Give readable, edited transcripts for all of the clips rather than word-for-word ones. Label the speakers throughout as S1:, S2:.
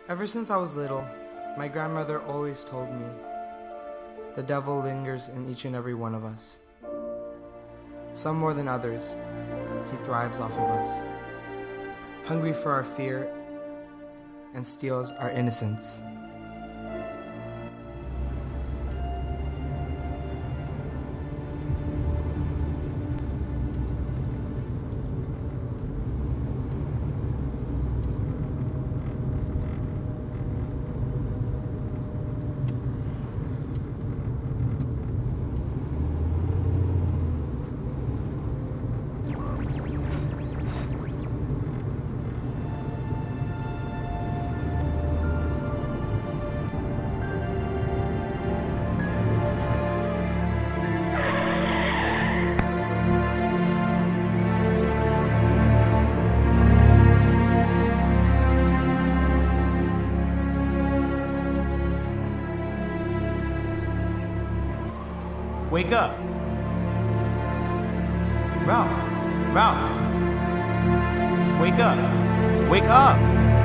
S1: Ever since I was little, my grandmother always told me, the devil lingers in each and every one of us. Some more than others, he thrives off of us, hungry for our fear and steals our innocence.
S2: Wake up! Ralph! Ralph! Wake up! Wake up!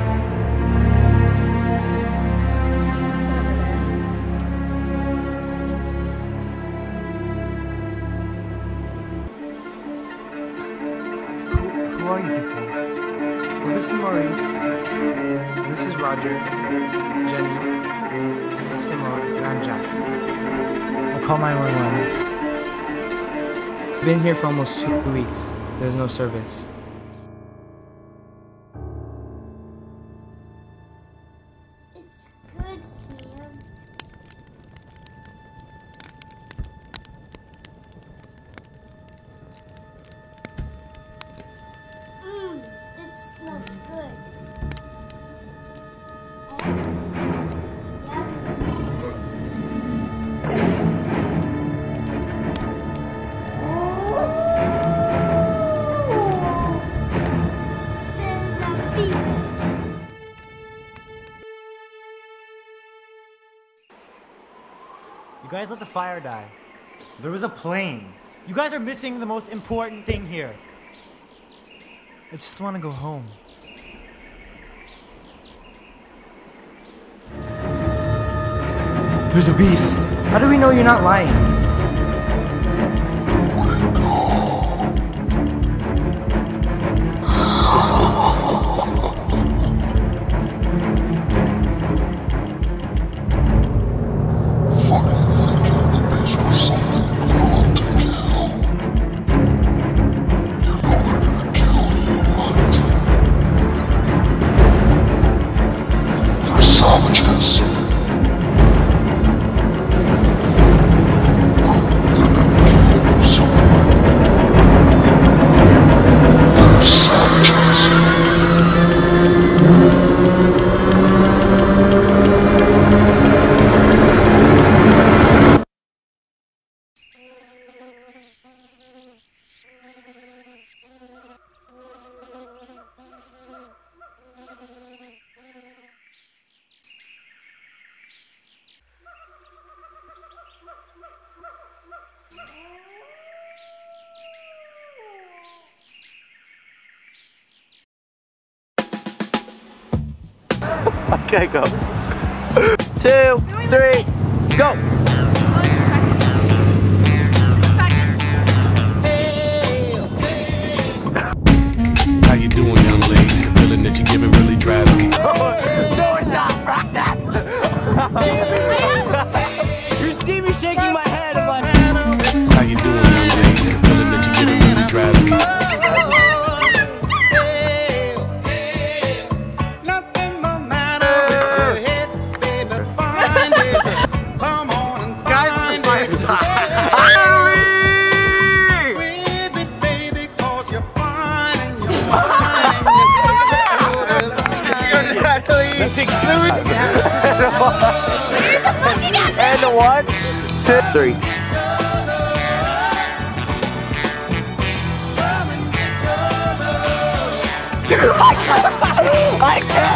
S1: Who are you people? Well, this is Maurice. This is Roger. Jenny. This is Simone. And I'm Jack.
S2: I'll call 911.
S1: Been here for almost 2 weeks. There's no service.
S3: It's good, Sam. This smells good.
S2: You guys let the fire die. There was a plane. You guys are missing the most important thing here. I just want to go home. There's a beast.
S1: How do we know you're not lying?
S4: Savages.
S2: Okay, go. 2, 3, go!
S4: How you doing, young lady? The feeling that you're giving really drives me.
S2: No, it's not! Rock that! You see me shaking my head, I'm like...
S4: How you doing, young lady? The feeling that you're giving really drives me.
S2: And the 1, 2, 3. I can't!